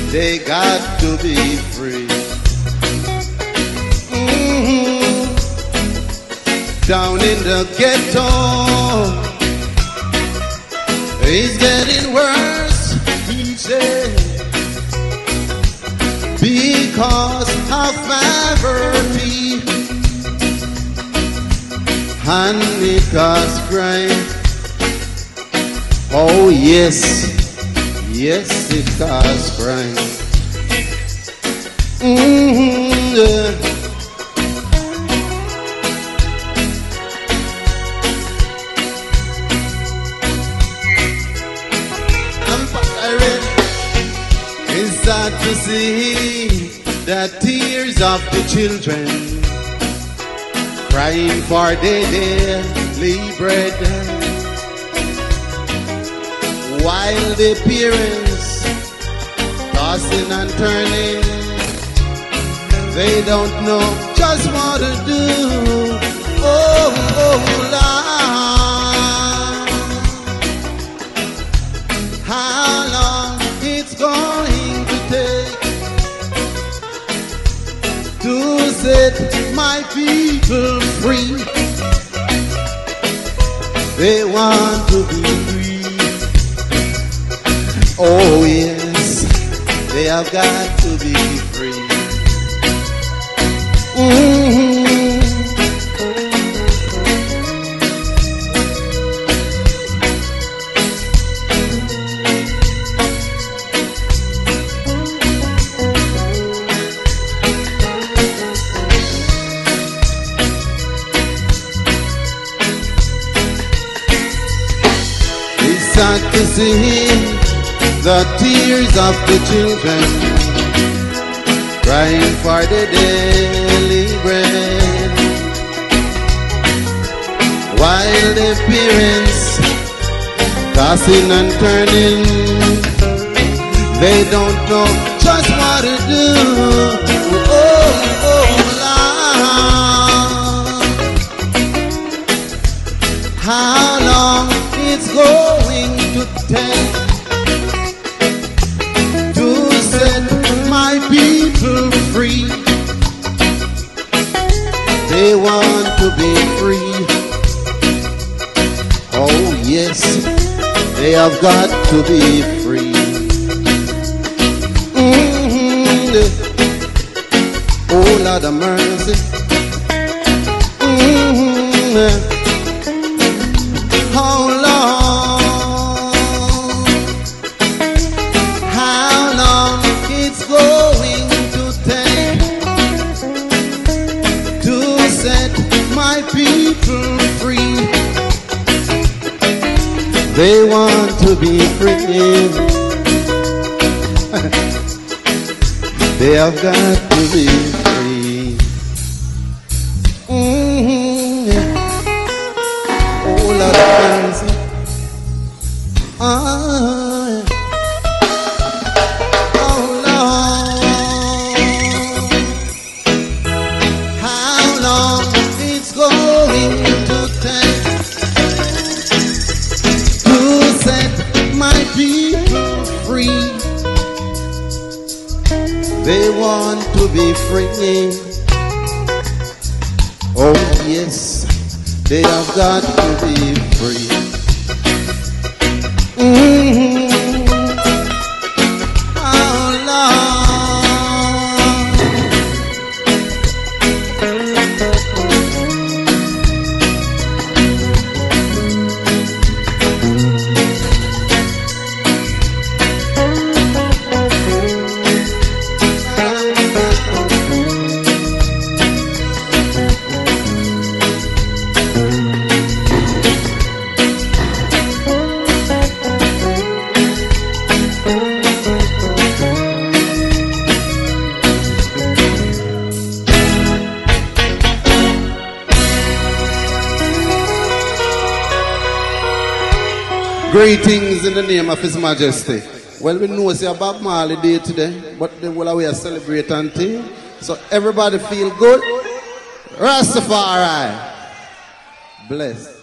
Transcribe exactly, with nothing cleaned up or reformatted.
they got to be free. Mm-hmm. Down in the ghetto, it's getting worse each day because of poverty, and it causes crime. Oh yes, yes it causes crime. Mm-hmm, yeah. It's sad to see the tears of the children crying for their daily bread, while the parents tossing and turning, they don't know just what to do. Oh, oh, Lord, how long it's going to take to set my people free? They want to be free. Oh yes, they have got to be free. Mm-hmm. It's sad to see the tears of the children crying for the daily bread, while the parents tossing and turning, they don't know just what to do. Oh, oh, Lord, how long it's going to take to set my people free? They want to be free. Oh yes, they have got to be free. Mm-hmm. Oh Lord of mercy. Mm-hmm. Oh Lord, how long it's going to take to set my people free? They want to be free. They have got to be free. Mm-hmm. Oh Lord of mercy. Ah, oh Lord, how long it's going to take to set my people free? They want to be free. Oh yes, they have got to be free. Mm-hmm. Oh Greetings in the name of His Majesty. Well, we know it's a Bob Marley Day today, but the whole way are celebrating thing. So everybody feel good. Rastafari. Bless.